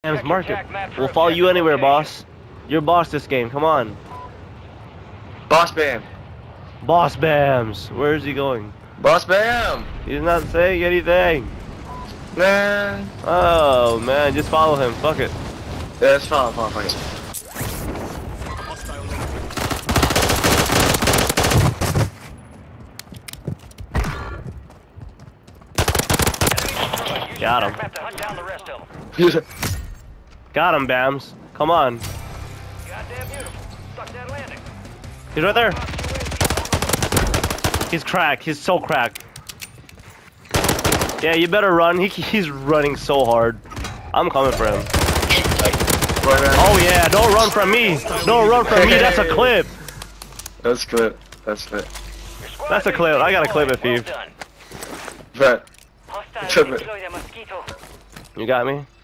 Bams, mark it. We'll follow you anywhere, boss. You're boss this game. Come on. Boss Bam. Boss Bams. Where is he going? Boss Bam. He did not say anything. Nah. Oh man, just follow him. Fuck it. Yeah, it's fine. Got him. Got him, Bams. Come on. He's right there. He's cracked. He's so cracked. Yeah, you better run. He's running so hard. I'm coming for him. Oh yeah, don't run from me. Don't run from me. That's a clip. That's clip. That's clip. That's a clip. I got a clip it, Eve. Bet. You got me?